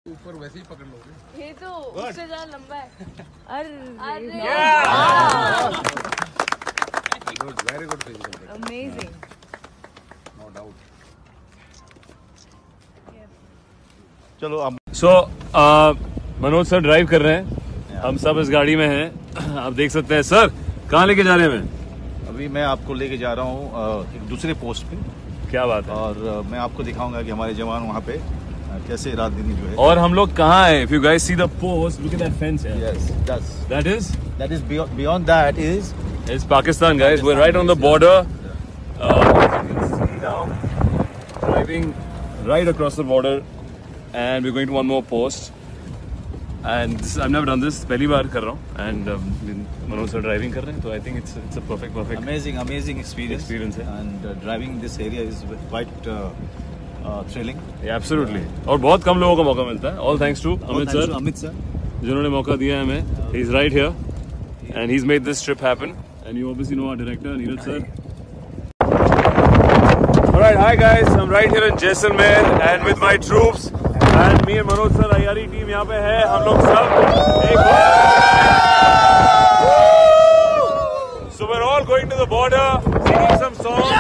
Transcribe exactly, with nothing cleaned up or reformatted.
ऊपर वैसे ही पकड़ लोगे। ये तो उससे ज्यादा लंबा है। अरे very good physical, amazing, no doubt. चलो अब सो मनोज सर ड्राइव कर रहे हैं, हम सब इस गाड़ी में हैं। आप देख सकते हैं। सर कहाँ लेके जा रहे हैं? मैं अभी मैं आपको लेके जा रहा हूँ एक दूसरे पोस्ट पे, क्या बात है, और uh, मैं आपको दिखाऊंगा कि हमारे जवान वहाँ पे uh, कैसे रात दिन जो है। और हम लोग कहाँ हैं? If you guys see the post, look at that fence here. Yes, that's That is that is beyond beyond that is is Pakistan, guys. We're right on the border. Uh, as you can see now, driving right across the border, and we're going to one more post. And this, I've never done this. पहली बार कर रहा हूँ. And um, Manoj sir driving कर रहे हैं, तो I think it's it's a perfect perfect amazing amazing experience. Experience है. And uh, driving this area is quite uh, uh, thrilling. Yeah, absolutely. और बहुत कम लोगों को मौका मिलता है. All thanks to Amit sir, Amit sir जिन्होंने मौका दिया है हमें. He's right here, and he's made this trip happen. And you obviously know our director, Neeraj sir. All right, hi guys. I'm right here in Jaisalmer, and with my troops. And me and Manoj sir, I R E team यहाँ पे है. हम लोग सब एक So we're all going to the border, singing some songs.